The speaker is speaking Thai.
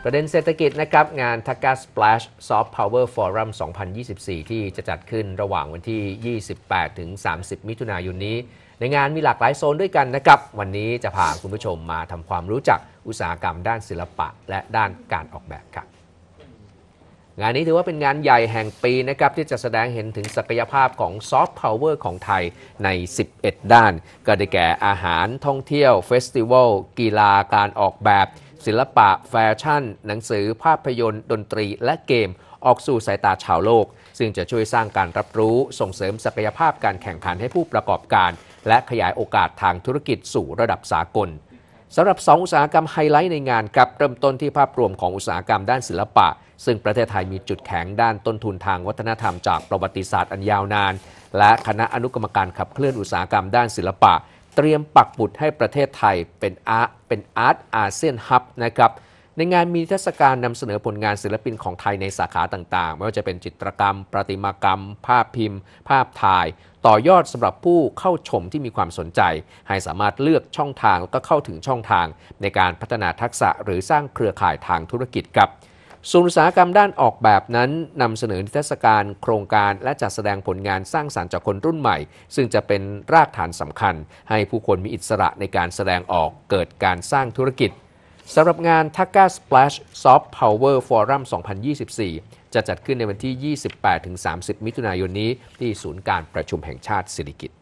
ประเด็นเศรษฐกิจนะครับงาน Taka Splash Soft Power Forum 2024 ที่จะจัดขึ้นระหว่างวันที่ 28 ถึง 30 มิถุนายนนี้ในงานมีหลากหลายโซนด้วยกันนะครับวันนี้จะพาคุณผู้ชมมาทำความรู้จักอุตสาหกรรมด้านศิลปะและด้านการออกแบบครับงานนี้ถือว่าเป็นงานใหญ่แห่งปีนะครับที่จะแสดงเห็นถึงศักยภาพของซอฟต์พาวเวอร์ของไทยใน 11 ด้านก็ได้แก่อาหารท่องเที่ยวเฟสติวัลกีฬาการออกแบบศิลปะแฟชั่นหนังสือภาพยนตร์ดนตรีและเกมออกสู่สายตาชาวโลกซึ่งจะช่วยสร้างการรับรู้ส่งเสริมศักยภาพการแข่งขันให้ผู้ประกอบการและขยายโอกาสทางธุรกิจสู่ระดับสากลสำหรับ2อุตสาหกรรมไฮไลท์ในงานครับเริ่มต้นที่ภาพรวมของอุตสาหกรรมด้านศิลปะซึ่งประเทศไทยมีจุดแข็งด้านต้นทุนทางวัฒนธรรมจากประวัติศาสตร์อันยาวนานและคณะอนุกรรมการขับเคลื่อนอุตสาหกรรมด้านศิลปะเตรียมปักหมุดให้ประเทศไทยเป็นอาร์ตอาเซียนฮับนะครับในงานมีเทศกาลนำเสนอผลงานศิลปินของไทยในสาขาต่างๆไม่ว่าจะเป็นจิตรกรรมประติมากรรมภาพพิมพ์ ภาพถ่ายต่อยอดสำหรับผู้เข้าชมที่มีความสนใจให้สามารถเลือกช่องทางและก็เข้าถึงช่องทางในการพัฒนาทักษะหรือสร้างเครือข่ายทางธุรกิจครับส่วนอุตสาหกรรมด้านออกแบบนั้นนำเสนอนิทรรศการโครงการและจัดแสดงผลงานสร้างสรรค์จากคนรุ่นใหม่ซึ่งจะเป็นรากฐานสำคัญให้ผู้คนมีอิสระในการแสดงออกเกิดการสร้างธุรกิจสำหรับงาน Taka Splash Soft Power Forum 2024 จะจัดขึ้นในวันที่ 28-30 มิถุนายนนี้ที่ศูนย์การประชุมแห่งชาติสิริกิติ์